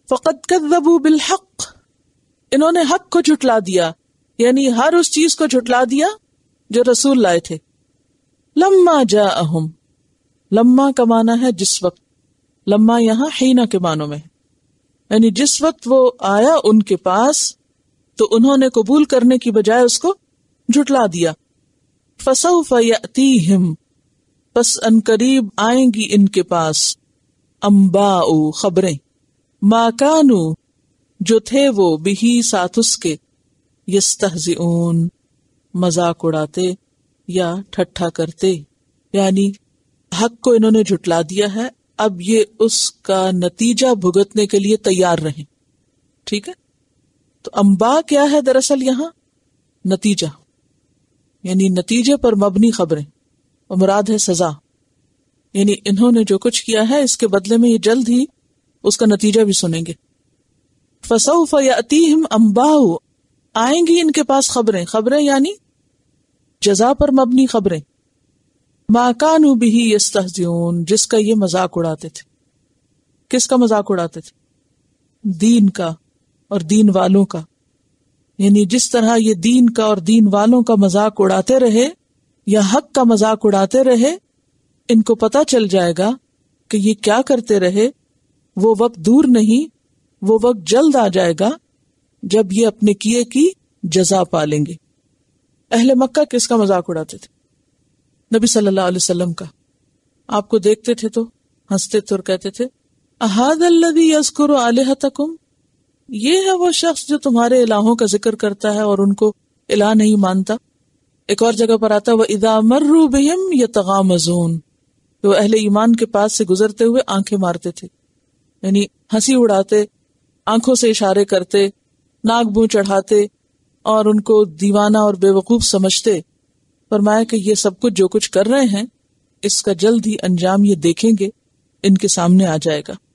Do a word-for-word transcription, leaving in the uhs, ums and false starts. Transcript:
فقد کذبوا بالحق، انہوں نے حق کو جھٹلا دیا، یعنی ہر اس چیز کو جھٹلا دیا جو رسول لائے تھے. لما جاءہم، لما کا معنی ہے جس وقت، لما یہاں حین کے معنوں میں، یعنی جس وقت وہ آیا ان کے پاس تو انہوں نے قبول کرنے کی بجائے اس کو جھٹلا دیا. فسوف یأتیہم، پس ان قریب آئیں گی ان کے پاس، انباء خبریں، ما کانوا جو تھے وہ بہی ساتھ اس کے، یستہزئون مذاق اڑاتے یا ٹھٹھا کرتے، یعنی حق کو انہوں نے جھٹلا دیا ہے، اب یہ اس کا نتیجہ بھگتنے کے لیے تیار رہیں. ٹھیک ہے، تو انباء کیا ہے دراصل یہاں؟ نتیجہ، یعنی نتیجے پر مبنی خبریں، اور مراد ہے سزا، یعنی انہوں نے جو کچھ کیا ہے اس کے بدلے میں یہ جلد ہی اس کا نتیجہ بھی سنیں گے. فسوف یأتیہم انباء، آئیں گی ان کے پاس خبریں، خبریں یعنی جزا پر مبنی خبریں، ما کانوا بہ یستہزئون جس کا یہ مذاق اڑاتے تھے. کس کا مذاق اڑاتے تھے؟ دین کا اور دین والوں کا، یعنی جس طرح یہ دین کا اور دین والوں کا مذاق اڑاتے رہے یا حق کا مذاق اڑاتے رہے، ان کو پتا چل جائے گا کہ یہ کیا کرتے رہے. وہ وقت دور نہیں، وہ وقت جلد آ جائے گا جب یہ اپنے کیے کی جزا پالیں گے. اہل مکہ کس کا مذاق اڑاتے تھے؟ نبی صلی اللہ علیہ وسلم کا. آپ کو دیکھتے تھے تو ہنستے تھے اور کہتے تھے اہذا الذی یذکر آلہتکم، یہ ہے وہ شخص جو تمہارے الہوں کا ذکر کرتا ہے اور ان کو الہ نہیں مانتا. ایک اور جگہ پر آتا ہے وَإِذَا مَرُّوا بِهِمْ يَتَغَامَزُونَ، تو اہل ایمان کے پاس سے گزرتے ہوئے آنکھیں مارتے تھے، یعنی ہنسی اڑاتے، آنکھوں سے اشارے کرتے، ناک منہ چڑھاتے اور ان کو دیوانہ اور بے وقوف سمجھتے. فرمایا کہ یہ سب کچھ جو کچھ کر رہے ہیں اس کا جلد ہی انجام یہ دیکھیں گے، ان کے سامنے آ جائے گا.